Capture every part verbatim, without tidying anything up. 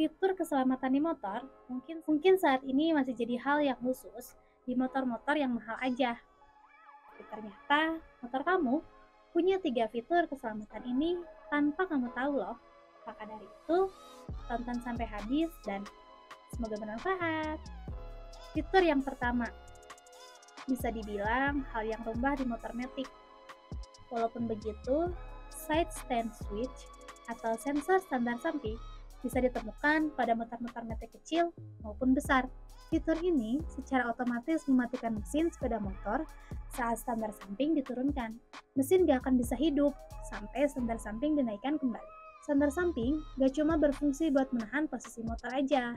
Fitur keselamatan di motor mungkin mungkin saat ini masih jadi hal yang khusus di motor-motor yang mahal aja. Tapi ternyata motor kamu punya tiga fitur keselamatan ini tanpa kamu tahu loh. Maka dari itu, tonton sampai habis dan semoga bermanfaat. Fitur yang pertama, bisa dibilang hal yang rumah di motor matic. Walaupun begitu, side stand switch atau sensor standar samping bisa ditemukan pada motor-motor matic kecil maupun besar. Fitur ini secara otomatis mematikan mesin sepeda motor saat standar samping diturunkan. Mesin gak akan bisa hidup sampai standar samping dinaikkan kembali. Standar samping gak cuma berfungsi buat menahan posisi motor aja,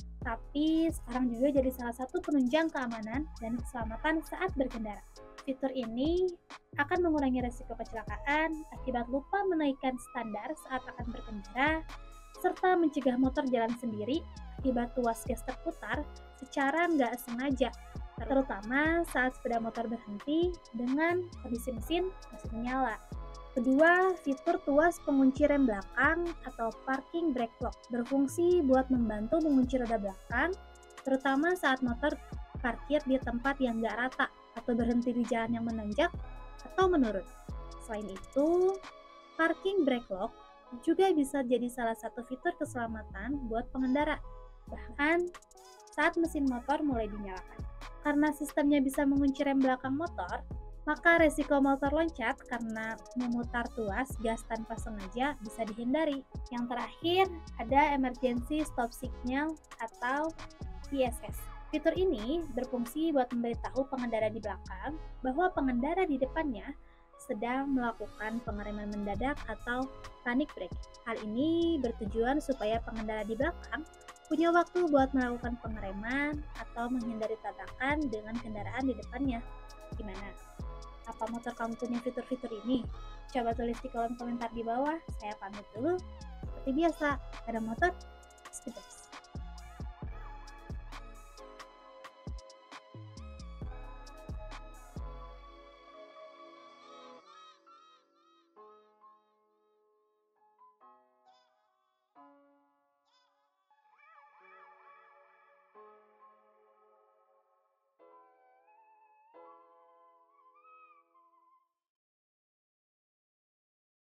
tapi sekarang juga jadi salah satu penunjang keamanan dan keselamatan saat berkendara. Fitur ini akan mengurangi resiko kecelakaan akibat lupa menaikkan standar saat akan berkendara, serta mencegah motor jalan sendiri akibat tuas gas terputar secara nggak sengaja, terutama saat sepeda motor berhenti dengan kondisi mesin masih menyala. Kedua, fitur tuas pengunci rem belakang atau parking brake lock berfungsi buat membantu mengunci roda belakang, terutama saat motor parkir di tempat yang nggak rata atau berhenti di jalan yang menanjak atau menurun. Selain itu, parking brake lock juga bisa jadi salah satu fitur keselamatan buat pengendara, bahkan saat mesin motor mulai dinyalakan. Karena sistemnya bisa mengunci rem belakang motor, maka resiko motor loncat karena memutar tuas gas tanpa sengaja bisa dihindari. Yang terakhir, ada emergency stop signal atau E S S. Fitur ini berfungsi buat memberitahu pengendara di belakang bahwa pengendara di depannya sedang melakukan pengereman mendadak atau panic brake. Hal ini bertujuan supaya pengendara di belakang punya waktu buat melakukan pengereman atau menghindari tabrakan dengan kendaraan di depannya. Gimana? Apa motor kamu punya fitur-fitur ini? Coba tulis di kolom komentar di bawah. Saya pamit dulu. Seperti biasa, ada motor, speeders.